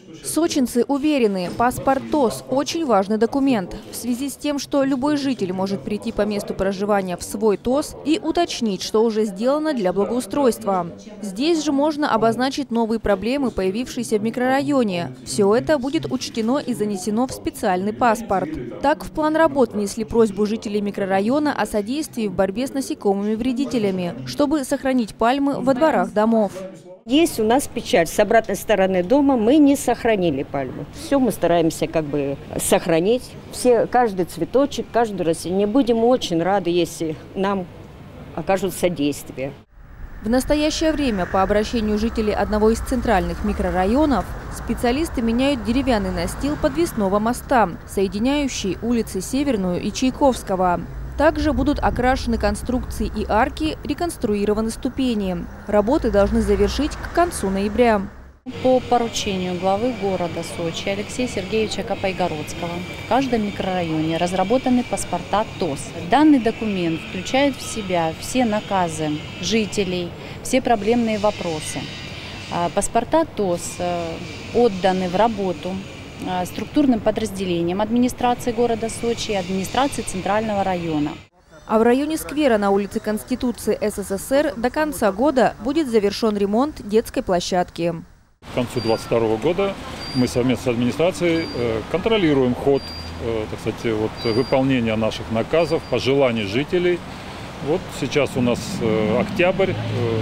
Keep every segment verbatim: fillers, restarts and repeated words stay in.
Сочинцы уверены, паспорт ТОС – очень важный документ. В связи с тем, что любой житель может прийти по месту проживания в свой ТОС и уточнить, что уже сделано для благоустройства. Здесь же можно обозначить новые проблемы, появившиеся в микрорайоне. Все это будет учтено и занесено в специальный паспорт. Так, в план работ внесли просьбу жителей микрорайона о содействии в борьбе с насекомыми-вредителями, чтобы сохранить пальмы во дворах домов. Есть у нас печаль. С обратной стороны дома мы не сохранили пальму. Все мы стараемся как бы сохранить. Все, каждый цветочек, каждую растение. Будем очень рады, если нам окажут содействие. В настоящее время по обращению жителей одного из центральных микрорайонов специалисты меняют деревянный настил подвесного моста, соединяющий улицы Северную и Чайковского. Также будут окрашены конструкции и арки, реконструированы ступени. Работы должны завершить к концу ноября. По поручению главы города Сочи Алексея Сергеевича Капайгородского в каждом микрорайоне разработаны паспорта ТОС. Данный документ включает в себя все наказы жителей, все проблемные вопросы. Паспорта ТОС отданы в работу структурным подразделениям администрации города Сочи и администрации Центрального района. А в районе сквера на улице Конституции СССР до конца года будет завершен ремонт детской площадки. К концу две тысячи двадцать второго года мы совместно с администрацией контролируем ход, так сказать, вот, выполнения наших наказов, пожеланий жителей. Вот сейчас у нас октябрь.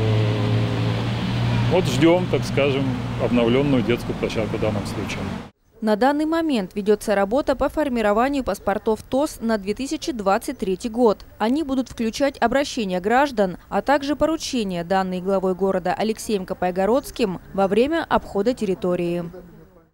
Вот ждем, так скажем, обновленную детскую площадку в данном случае. На данный момент ведется работа по формированию паспортов ТОС на две тысячи двадцать третий год. Они будут включать обращения граждан, а также поручения, данные главой города Алексеем Капайгородским во время обхода территории.